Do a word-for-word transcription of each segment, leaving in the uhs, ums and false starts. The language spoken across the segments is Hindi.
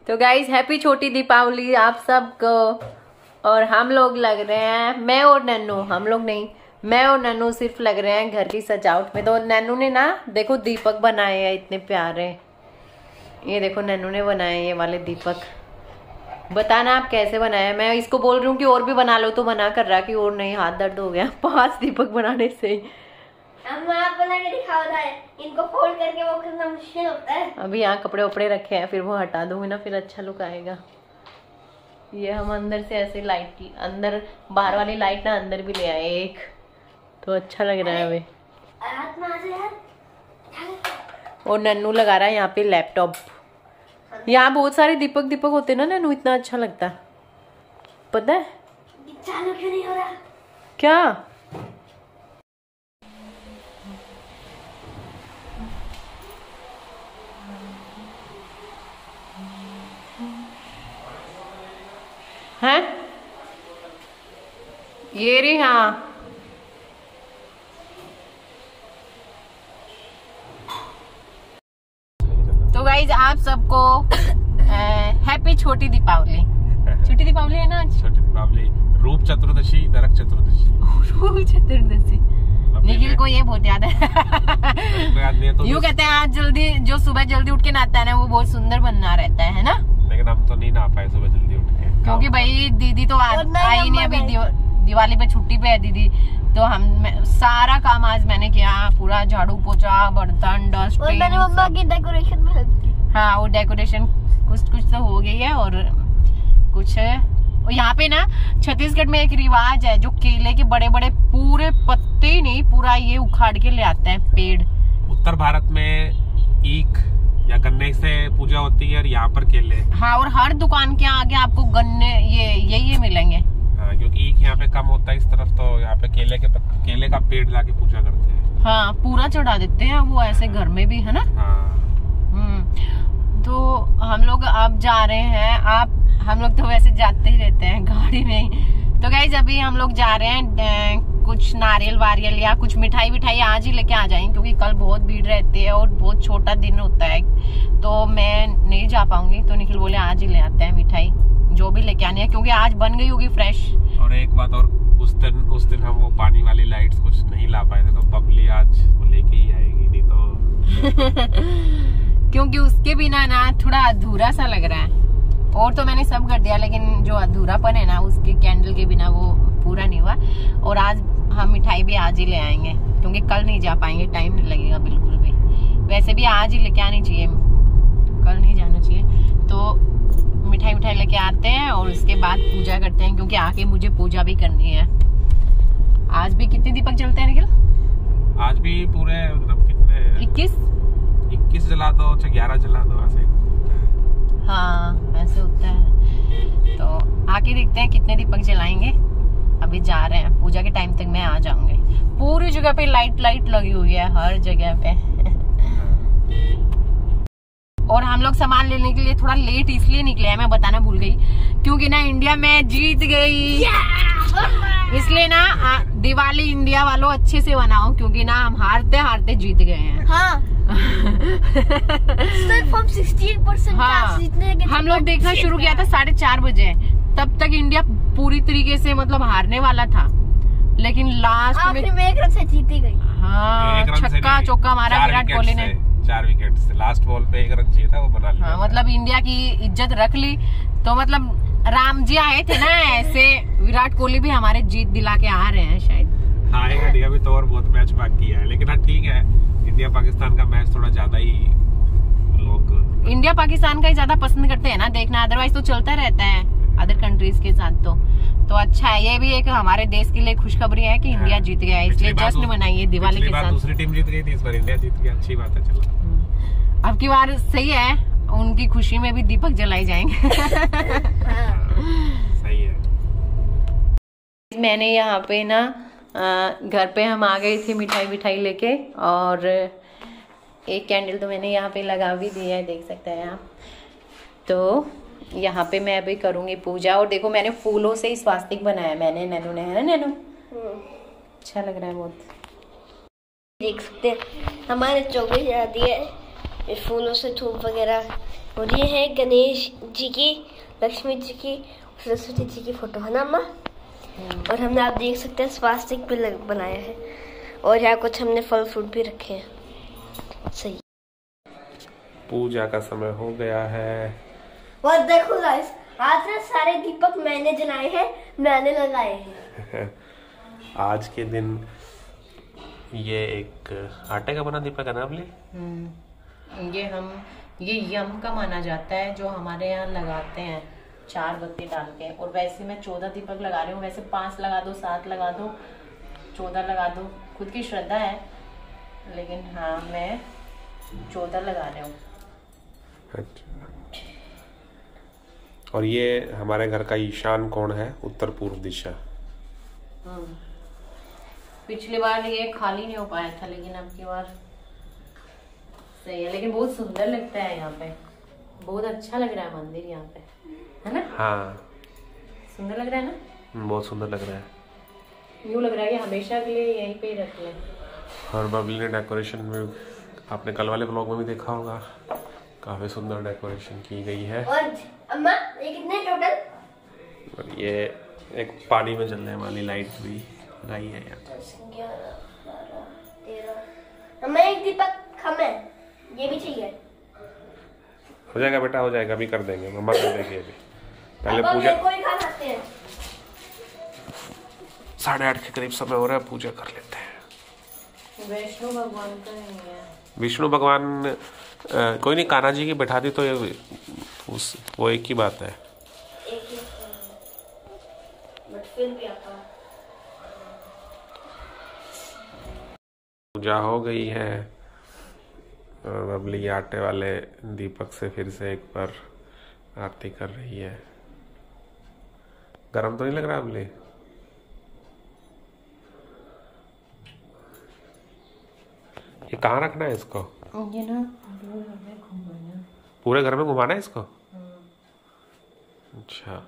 तो गाइज हैप्पी छोटी दीपावली आप सबको। और हम लोग लग रहे हैं, मैं और नन्नू, हम लोग नहीं, मैं और नन्नू सिर्फ लग रहे हैं घर की सजावट में। तो नन्नू ने ना देखो दीपक बनाए हैं इतने प्यारे। ये देखो नन्नू ने बनाए ये वाले दीपक। बताना आप कैसे बनाए। मैं इसको बोल रही हूँ कि और भी बना लो तो मना कर रहा कि और नहीं, हाथ दर्द हो गया पांच दीपक बनाने से। अब आप बना के दिखाओ रहा है, इनको फोल्ड करके वो करना मुश्किल होता है। अभी यहाँ कपड़े वपड़े रखे हैं, फिर वो हटा दूंगी ना, फिर अच्छा लुक आएगा। ये हम अंदर से ऐसे लाइट, अंदर बाहर वाली लाइट ना अंदर भी ले आए एक, तो अच्छा लग रहा है अभी। और नन्नू लगा रहा है यहाँ पे लैपटॉप। यहाँ बहुत सारे दीपक दीपक होते ना नन्नू, इतना अच्छा लगता है, पता है चालू क्यों नहीं हो रहा? क्या है ये रे? हाँ तो गाइज आप सबको हैप्पी छोटी दीपावली। छोटी दीपावली है ना आज? छोटी दीपावली, रूप चतुर्दशी, नरक चतुर्दशी। रूप चतुर्दशी निखिल को ये बहुत याद है। तो यूँ कहते हैं आज जल्दी, जो सुबह जल्दी उठ के नहाता है ना वो बहुत सुंदर बनना रहता है ना। लेकिन हम तो नहीं नहा पाए सुबह जल्दी उठ के, क्योंकि भाई दीदी तो आई नहीं, अभी दिवाली पे छुट्टी पे है दीदी। तो हम सारा काम आज मैंने किया, पूरा झाड़ू पोछा, बर्तन, डस्ट, और मैंने मम्मा की डेकोरेशन में हेल्प की। हाँ वो डेकोरेशन कुछ कुछ तो हो गई है। और कुछ और यहाँ पे ना छत्तीसगढ़ में एक रिवाज है, जो केले के बड़े बड़े पूरे पत्ते ही नहीं, पूरा ये उखाड़ के ले आता है पेड़। उत्तर भारत में ईख या गन्ने से पूजा होती है और यहाँ पर केले। हाँ और हर दुकान के आगे आपको गन्ने ये ये ये मिलेंगे। हाँ क्योंकि ईख यहाँ पे कम होता है इस तरफ, तो यहाँ पे केले के केले का पेड़ लाके पूजा करते हैं। हाँ पूरा चढ़ा देते हैं वो ऐसे घर में भी, है ना। हाँ। तो हम लोग अब जा रहे हैं, आप हम लोग तो वैसे जाते ही रहते हैं गाड़ी में। तो गाइज अभी हम लोग जा रहे हैं, कुछ नारियल वारियल या कुछ मिठाई विठाई आज ही लेके आ जाएंगे, क्योंकि कल बहुत भीड़ रहती है और बहुत छोटा दिन होता है, तो मैं नहीं जा पाऊंगी। तो निखिल बोले आज ही ले आते हैं मिठाई, जो भी लेके आनी है, क्योंकि आज बन गई होगी फ्रेश। और एक बात और, उस दिन उस दिन हम वो पानी वाली लाइट्स कुछ नहीं ला पाए थे, तो बबली आज वो लेके ही आएगी, नहीं तो क्योंकि उसके बिना ना थोड़ा अधूरा सा लग रहा है। और तो मैंने सब कर दिया, लेकिन जो अधूरापन है ना उसके कैंडल के बिना वो पूरा नहीं हुआ। और आज हम मिठाई भी आज ही ले आएंगे, क्योंकि कल नहीं जा पाएंगे, टाइम नहीं लगेगा बिल्कुल भी। वैसे भी आज ही लेके आनी चाहिए, कल नहीं जाना चाहिए। तो मिठाई मिठाई लेके आते हैं और उसके बाद पूजा करते हैं, क्योंकि आके मुझे पूजा भी करनी है। आज भी कितने दीपक जलते हैं निखिल? आज भी पूरे मतलब कितने, इक्कीस इक्कीस जला दो, चाहे ग्यारह जला दो, ऐसे। हाँ ऐसे होता है। तो आके देखते हैं कितने दीपक जलाएंगे। अभी जा रहे हैं, पूजा के टाइम तक मैं आ जाऊंगी। पूरी जगह पे लाइट लाइट लगी हुई है, हर जगह पे। और हम लोग सामान लेने के लिए थोड़ा लेट इसलिए निकले हैं, मैं बताना भूल गई, क्योंकि ना इंडिया में जीत गई। इसलिए ना दिवाली इंडिया वालों अच्छे से मनाओ, क्योंकि ना हम हारते हारते जीत गए हैं। हाँ। सिर्फ हम सोलह परसेंट हाँ, हम लोग देखना शुरू किया था साढ़े चार बजे, तब तक इंडिया पूरी तरीके से मतलब हारने वाला था, लेकिन लास्ट में में एक रन से जीती गई। हाँ छक्का चौका मारा विराट कोहली ने, चार विकेट से। लास्ट बॉल पे एक रन चाहिए था, वो बना लिया। हाँ मतलब इंडिया की इज्जत रख ली। तो मतलब राम जी आए थे ना, ऐसे विराट कोहली भी हमारे जीत दिला के आ रहे हैं शायद। हाँ इंडिया भी तो और बहुत मैच बाकी है, लेकिन हाँ ठीक है, इंडिया पाकिस्तान का मैच थोड़ा ज्यादा ही लोग इंडिया पाकिस्तान का ही ज्यादा पसंद करते हैं ना देखना, अदरवाइज तो चलता रहता है अदर कंट्रीज के साथ। तो तो अच्छा है, ये भी एक हमारे देश के लिए खुशखबरी है कि हाँ, इंडिया जीत गया है, इसलिए जश्न मनाइए दिवाली के साथ। दूसरी टीम जीत गई थी, इस बार इंडिया जीत गया, अच्छी बात है। चलो अब की बार सही है, उनकी खुशी में भी दीपक जलाए जाएंगे। सही है। मैंने यहाँ पे ना घर पे हम आ गए थे मिठाई मिठाई लेके, और एक कैंडल तो मैंने यहाँ पे लगा भी दी है, देख सकते हैं आप। तो यहाँ पे मैं अभी करूँगी पूजा। और देखो मैंने फूलों से स्वास्तिक बनाया, मैंने नैनू ने, है ना नैनू? अच्छा लग रहा है बहुत। देख सकते हैं हमारे चौबीस शादी है, इस फूलों से धूप वगैरह और ये है गणेश जी की, लक्ष्मी जी की, सरस्वती जी की फोटो है ना अम्मा। और हमने, आप देख सकते हैं, स्वास्तिक भी लग, बनाया है। और यहाँ कुछ हमने फल फ्रूट भी रखे हैं। सही। पूजा का समय हो गया है। और देखो गाइस, आज ना सारे दीपक मैंने जलाए हैं, मैंने लगाए हैं। आज के दिन ये एक आटे का बना दीपक है ना आपने? ये हम ये यम का माना जाता है, जो हमारे यहाँ लगाते हैं चार बत्ती डाल के। और वैसे मैं चौदह दीपक लगा रही हूँ, वैसे पांच लगा दो, सात लगा दो, चौदह लगा दो, खुद की श्रद्धा है। लेकिन हाँ, मैं चौदह लगा रही हूँ। अच्छा। और ये हमारे घर का ईशान कोण है, उत्तर पूर्व दिशा। पिछली बार ये खाली नहीं हो पाया था, लेकिन अब की बार सही है। लेकिन बहुत सुंदर लगता है यहाँ पे, बहुत अच्छा लग रहा है मंदिर यहाँ पे, है ना? हाँ, सुंदर लग रहा है ना? बहुत सुंदर लग रहा है। यूँ लग रहा है कि हमेशा के लिए यहीं पे ही रख लें। और बबली ने डेकोरेशन में, आपने कल वाले ब्लॉग में भी देखा होगा, काफी सुंदर डेकोरेशन की गई है। और अम्मा, ये कितने टोटल? और ये एक पानी में जलने वाली लाइट भी लगाई है यहाँ। अम्मा, एक दीपक कम है, ये भी चाहिए। हो जाएगा बेटा, हो जाएगा, अभी कर देंगे, मम्मा कर देंगे अभी। पहले अब पूजा, कोई खा सकते हैं। साढ़े आठ के करीब समय हो रहा है, पूजा कर लेते हैं। वैष्णो भगवान का नहीं है। विष्णु भगवान आ, कोई नहीं, कान्हा जी की बैठा दी तो ये उस वो एक ही बात है। एक ही बट फिर भी आता। पूजा हो गई है और बबली आटे वाले दीपक से फिर से एक बार आरती कर रही है। गरम तो नहीं लग रहा बबली? ये कहाँ रखना है इसको? ये ना पूरे घर में घुमाना। पूरे घर में घुमाना है इसको? अच्छा।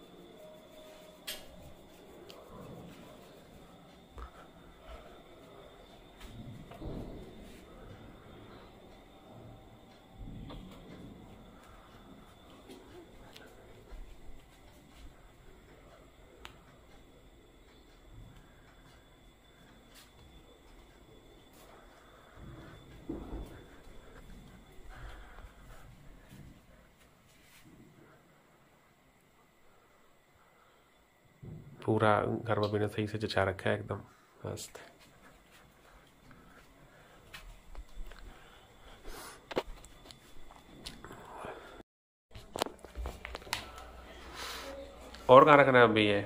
पूरा घर में बिना सही से जचा रखा है, एकदम मस्त। और कहाँ रखना है अभी? ये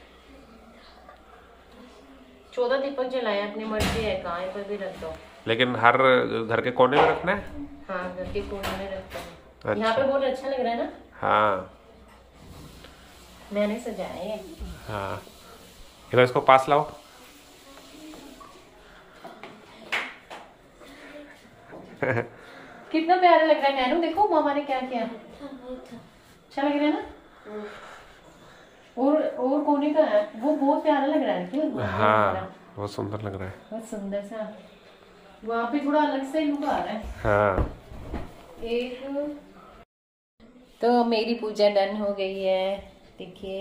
चौदह दीपक जलाए, अपनी मर्जी है, कहाँ पर भी रख दो। लेकिन हर घर के कोने में रखना है? हाँ, घर के कोने में रखते हैं। अच्छा। यहाँ पे बहुत अच्छा लग रहा है ना? हाँ, मैंने सजाया है। हाँ, इधर इसको पास लाओ। कितना प्यारा लग रहा है नैनू, देखो मामा ने क्या किया। अच्छा लग रहा है ना? और और कोने का है वो, बहुत प्यारा लग रहा है क्यों? हाँ, बहुत सुंदर लग रहा है, बहुत सुंदर सा। वहाँ पे थोड़ा अलग से लुक आ रहा है। हाँ। एक तो मेरी पूजा डन हो गई है, देखिए।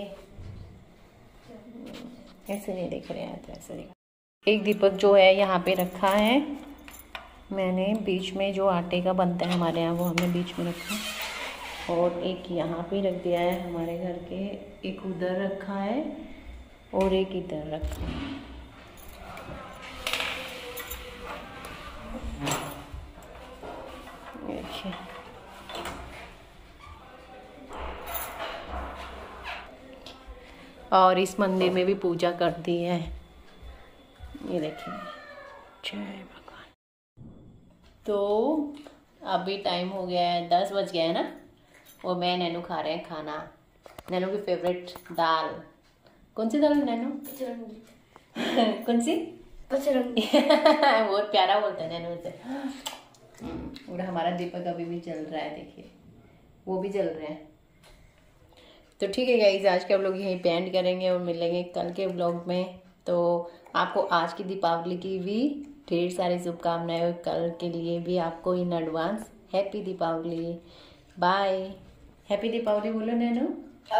ऐसे नहीं देख रहे हैं, तो ऐसे देख। एक दीपक जो है यहाँ पे रखा है मैंने, बीच में जो आटे का बनता है हमारे यहाँ, वो हमने बीच में रखा। और एक यहाँ पे रख दिया है हमारे घर के, एक उधर रखा है और एक इधर रखा है। देखिए, और इस मंदिर में भी पूजा कर दी है, ये देखिए। जय भगवान। तो अभी टाइम हो गया है, दस बज गया है ना, और मैं नैनू खा रहे हैं खाना। नैनू की फेवरेट दाल, कौन सी दाल है नैनू? कौन सी? पचरंगी। बहुत प्यारा बोलता है नैनू से। और हमारा दीपक अभी भी जल रहा है, देखिए वो भी जल रहे हैं। तो ठीक है गाइस, आज के हम लोग यहीं पे एंड करेंगे और मिलेंगे कल के व्लॉग में। तो आपको आज की दीपावली की भी ढेर सारी शुभकामनाएं, और कल के लिए भी आपको in advance happy Deepavali. Bye. Happy Deepavali बोलो Nainu.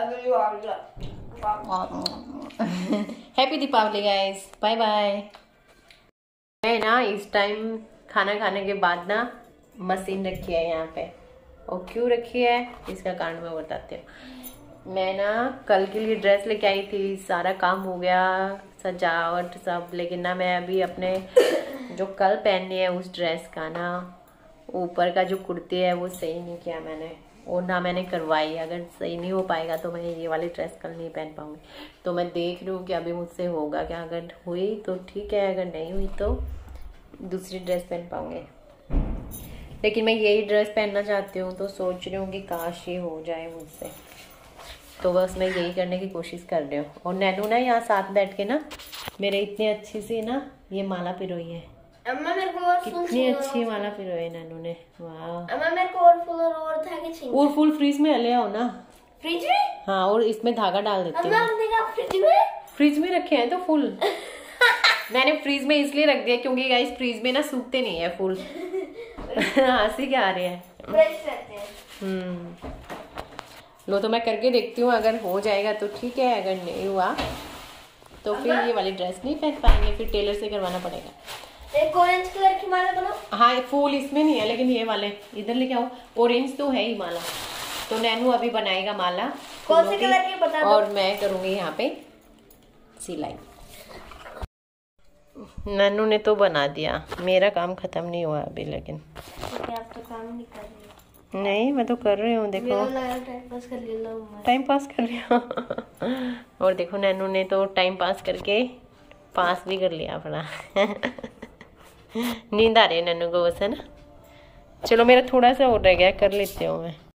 Happy Deepavali guys, bye bye. मैं ना इस टाइम खाना खाने के बाद ना मशीन रखी है यहाँ पे, और क्यों रखी है इसका कारण मैं बताती हूँ। मैं ना कल के लिए ड्रेस लेके आई थी, सारा काम हो गया सजावट सब, लेकिन ना मैं अभी अपने जो कल पहननी है उस ड्रेस का ना ऊपर का जो कुर्ती है वो सही नहीं किया मैंने, और ना मैंने करवाई। अगर सही नहीं हो पाएगा तो मैं ये वाली ड्रेस कल नहीं पहन पाऊंगी। तो मैं देख रही हूँ कि अभी मुझसे होगा क्या, अगर हुई तो ठीक है, अगर नहीं हुई तो दूसरी ड्रेस पहन पाऊंगी। लेकिन मैं यही ड्रेस पहनना चाहती हूँ, तो सोच रही हूँ कि काश ये हो जाए मुझसे, तो बस मैं यही करने की कोशिश कर रही हूँ। और नैनू ना यहाँ साथ बैठ के ना मेरे इतनी अच्छी सी ना ये माला पिरोई है। अम्मा मेरे को और फूल कितनी अच्छी माला पिरोई है नैनू ने, वाह। अम्मा मेरे को और फूल और धागे चाहिए। और फूल फ्रीज में ले आओ ना। फ्रिज में? हाँ, और इसमें धागा डाल देते अम्मा हैं। हमने कहा फ्रिज में? फ्रिज में रखे हैं तो फूल मैंने फ्रीज में इसलिए रख दिया क्योंकि गाइस फ्रीज में ना सूखते नहीं है फूल। हंसी क्या आ रही है। फ्रेश रहते हैं। हम्म लो, तो मैं करके देखती हूँ, अगर हो जाएगा तो ठीक है, अगर नहीं हुआ तो फिर ये वाली ड्रेस नहीं पहन पाएंगे, फिर टेलर से करवाना पड़ेगा। एक ऑरेंज कलर की माला बनाओ। हाँ, फूल इसमें नहीं है, लेकिन ये वाले इधर लेके आओ। ऑरेंज तो है ही माला, तो नैनू अभी बनाएगा माला। कौन से कलर की बता दो। और मैं करूंगी यहाँ पे सिलाई। नैनू ने तो बना दिया, मेरा काम खत्म नहीं हुआ अभी। लेकिन आप तो काम नहीं कर रही हो। नहीं, मैं तो कर रही हूँ, देखो टाइम पास कर लिया। टाइम पास कर रही हूँ। और देखो नैनू ने तो टाइम पास करके पास भी कर लिया अपना। नींद आ रही है नैनू को बस, है ना। चलो मेरा थोड़ा सा और रह गया, कर लेती हूँ मैं।